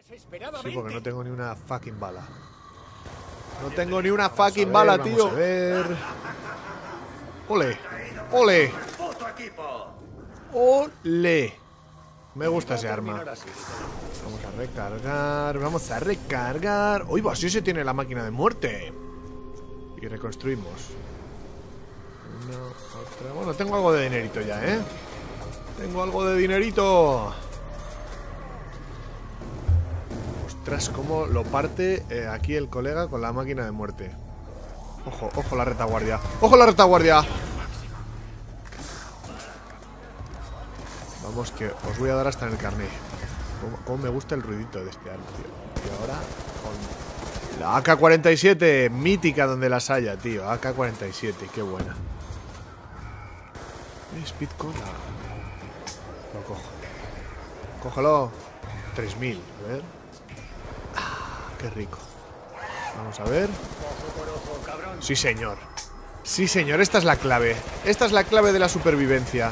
Sí, porque no tengo ni una fucking bala. No tengo ni una fucking bala, tío. Vamos a ver. Ole. Ole. Ole. Me gusta ese arma. Vamos a recargar. Vamos a recargar. Uy, pues así se tiene la máquina de muerte. Y reconstruimos. Una, otra. Bueno, tengo algo de dinerito ya, ¿eh? Tengo algo de dinerito. Ostras, cómo lo parte aquí el colega con la máquina de muerte. Ojo, ojo la retaguardia. ¡Ojo la retaguardia! Vamos, que os voy a dar hasta en el carné. Cómo me gusta el ruidito de este arma, tío. Y ahora con la AK-47, mítica donde las haya, tío. AK-47, qué buena. Speed cola. Lo cojo. Cógelo. 3000, a ver. Ah, qué rico. Vamos a ver. Sí, señor. Sí, señor, esta es la clave. Esta es la clave de la supervivencia.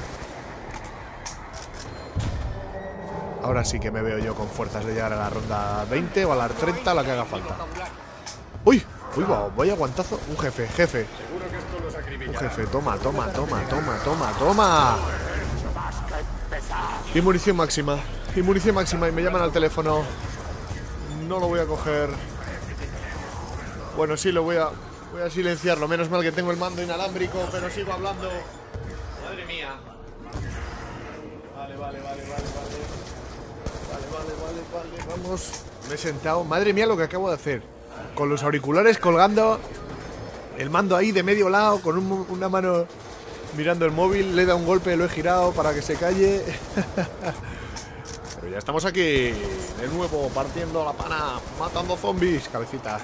Ahora sí que me veo yo con fuerzas de llegar a la ronda 20 o a la 30, la que haga falta. ¡Uy! ¡Uy, voy aguantazo! Un jefe, jefe. Un jefe, toma, toma, toma, toma, toma, toma. Y munición máxima. Y munición máxima. Y me llaman al teléfono. No lo voy a coger. Bueno, sí, lo voy a silenciarlo. Menos mal que tengo el mando inalámbrico, pero sigo hablando. Madre mía. Vale, vale, vale, vale, vale. Vale, vamos. Me he sentado. Madre mía lo que acabo de hacer. Con los auriculares colgando. El mando ahí de medio lado. Con una mano mirando el móvil. Le he dado un golpe, lo he girado para que se calle. Pero ya estamos aquí. De nuevo, partiendo la pana. Matando zombies, cabecitas.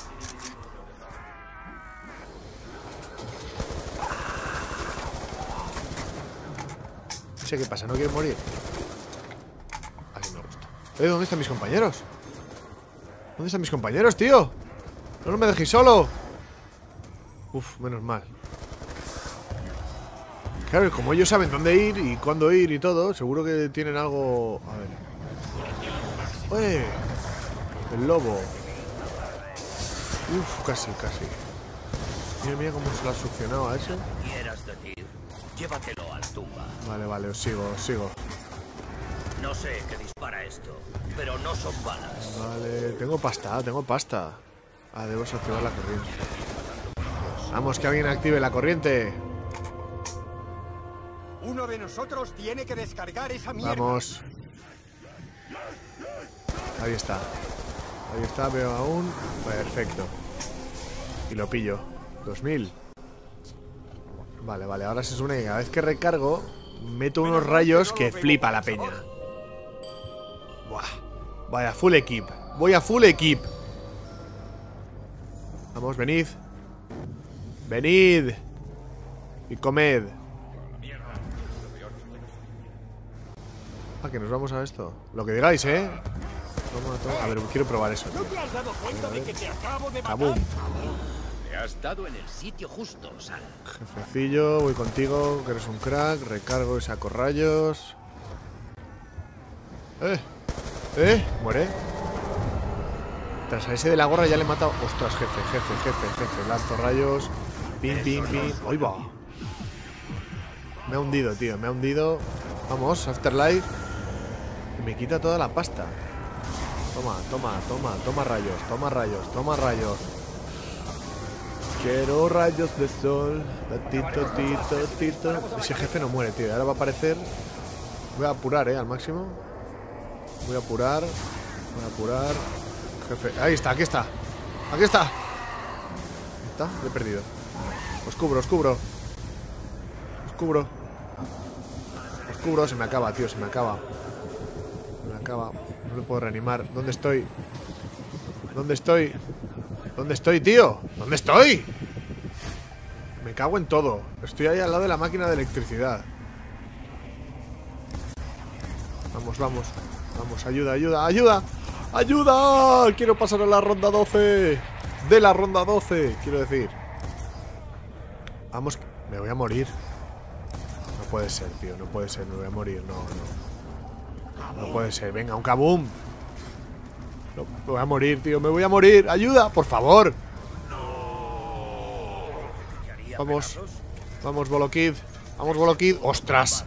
No sé qué pasa, no quiero morir. Así me gusta. ¿Dónde están mis compañeros? ¿Dónde están mis compañeros, tío? No me dejéis solo. Uf, menos mal. Claro, como ellos saben dónde ir y cuándo ir y todo, seguro que tienen algo... A ver. ¡Uy! El lobo. Uf, casi, casi. Mira, mira cómo se lo ha succionado a ese. Quieras decir, llévatelo a la tumba. Vale, vale, os sigo, os sigo. No sé qué dispara esto, pero no son balas. Vale, tengo pasta, tengo pasta. Ah, debo activar la corriente. Vamos, que alguien active la corriente. Uno de nosotros tiene que descargar esa mierda. Vamos. Ahí está. Ahí está, veo aún. Perfecto. Y lo pillo. 2000. Vale, vale, ahora se supone que cada vez que recargo meto unos rayos que flipa la peña. Buah. Vaya, full equip. Voy a full equip. Vamos, venid. Venid. Y comed. Ah, que nos vamos a esto. Lo que digáis, ¿eh? A ver, quiero probar eso. ¿No te has dado cuenta de que te acabo de matar? ¡Kabum! Te has dado en el sitio justo, Sal. Jefecillo, voy contigo, que eres un crack. Recargo y saco rayos. Muere. Tras a ese de la gorra ya le he matado. Ostras, jefe. Lanzo rayos. Pim, pim, pim. ¡Ahí va! Me ha hundido, tío, me ha hundido. Vamos, Afterlife. Y me quita toda la pasta. Toma rayos. Quiero rayos de sol. Tito. Ese jefe no muere, tío. Ahora va a aparecer. Voy a apurar, al máximo. Voy a apurar. Jefe. Ahí está, aquí está. Ahí está. Lo he perdido. Os cubro. Se me acaba, tío, se me acaba. No lo puedo reanimar. ¿Dónde estoy? Tío? ¿Dónde estoy? Me cago en todo. Estoy ahí al lado de la máquina de electricidad. Vamos. ¡Ayuda! Quiero pasar a la ronda 12. De la ronda 12, quiero decir. Vamos, me voy a morir. No puede ser, tío, me voy a morir, no puede ser, venga, un kaboom. No, me voy a morir, tío, me voy a morir. ¡Ayuda, por favor! Vamos. Vamos, Volokid. Vamos, Volokid. ¡Ostras!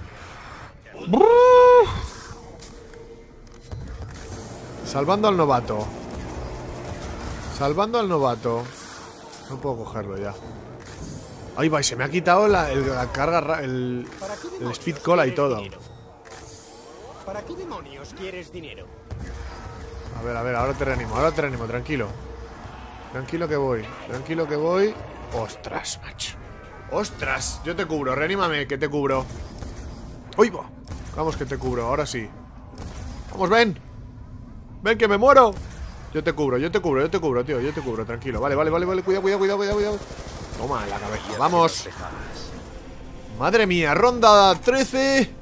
Salvando al novato. Salvando al novato. No puedo cogerlo ya. Ahí va, y se me ha quitado la carga, el speed cola y todo. ¿Para qué demonios quieres dinero? A ver, ahora te reanimo, tranquilo. Tranquilo que voy, tranquilo que voy. Ostras, macho. Ostras, yo te cubro, reanímame, que te cubro. ¡Uy, va! Vamos, que te cubro, ahora sí. Vamos, ven. Ven, que me muero. Yo te cubro, tío, yo te cubro, tranquilo. Vale, cuidado. Toma, en la cabeza, vamos. Madre mía, ronda 13.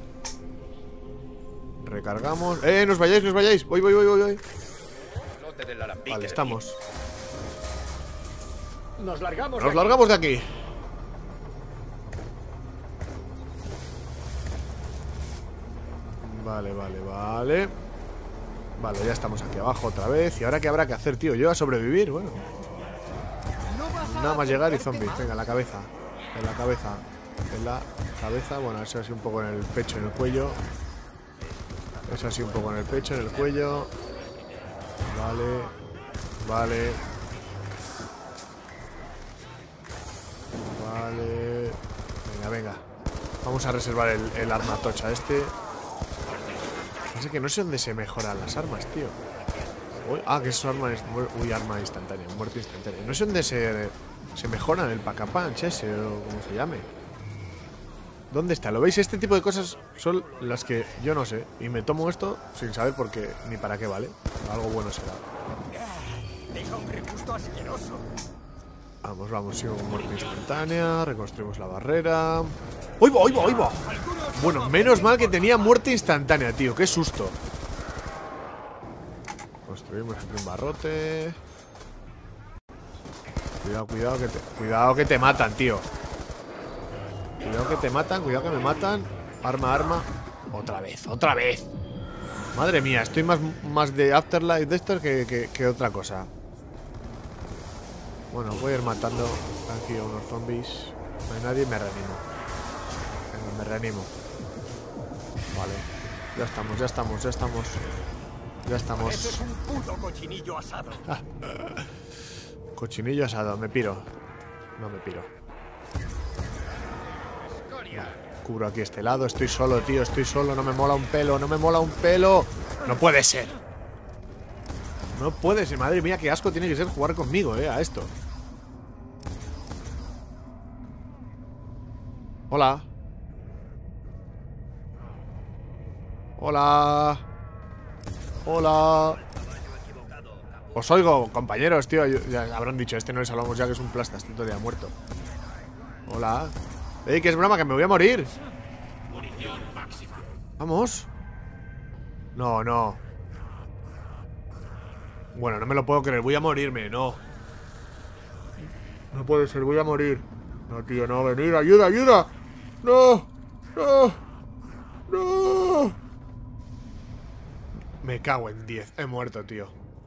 Recargamos. No os vayáis, voy. Vale, estamos. Nos largamos. Nos largamos de aquí. Vale. Vale, ya estamos aquí abajo otra vez. ¿Y ahora qué habrá que hacer, tío? ¿Yo a sobrevivir? Bueno. Nada más llegar y zombies. Venga, en la cabeza. En la cabeza. Bueno, eso así un poco en el pecho, en el cuello. Eso así un poco en el pecho, en el cuello. Vale. Venga. Vamos a reservar el arma tocha este. Así que no sé dónde se mejoran las armas, tío. Que es arma instantánea, muerte instantánea. No sé dónde se mejoran el pack-a-punch ese o como se llame. ¿Dónde está? ¿Lo veis? Este tipo de cosas son las que yo no sé. Y me tomo esto sin saber por qué ni para qué vale. Algo bueno será. Deja un regusto asqueroso. Vamos, sigo con muerte instantánea. Reconstruimos la barrera. ¡Oy va! Bueno, menos mal que tenía muerte instantánea, tío. ¡Qué susto! Construimos aquí un barrote. Cuidado que te matan, tío. Cuidado que me matan. Arma. Otra vez. Madre mía, estoy más de Afterlife de esto que otra cosa. Bueno, voy a ir matando aquí a unos zombies. No hay nadie, me reanimo. Venga, me reanimo. Vale, ya estamos. Ese es un puto cochinillo asado. Cochinillo asado, me piro. No me piro. Vale, cubro aquí este lado. Estoy solo, tío, no me mola un pelo. No puede ser. Madre mía, qué asco tiene que ser jugar conmigo, a esto. Hola. Os oigo, compañeros, tío. Ya habrán dicho, este no les hablamos ya, que es un plasta, este todavía muerto. Hola. Que es broma, que me voy a morir. Vamos. No. Bueno, no me lo puedo creer, voy a morirme, no. No puede ser, voy a morir. No, tío, no, venid, ayuda. No. Me cago en 10, he muerto, tío.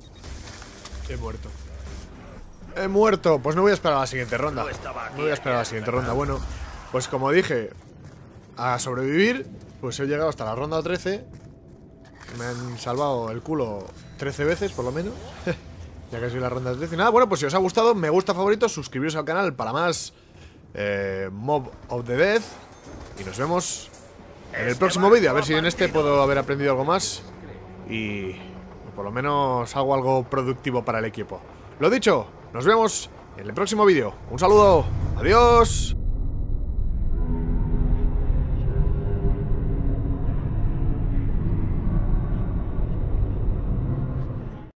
He muerto. Pues no voy a esperar a la siguiente ronda. Bueno, pues como dije, a sobrevivir, pues he llegado hasta la ronda 13. Me han salvado el culo 13 veces, por lo menos. Ya que soy la ronda 13. Nada, bueno, pues si os ha gustado, me gusta, favoritos, suscribiros al canal para más Mob of the Dead. Y nos vemos en el próximo vídeo. A ver si en este puedo haber aprendido algo más. Y por lo menos hago algo productivo para el equipo. Lo dicho, nos vemos en el próximo vídeo. Un saludo, adiós.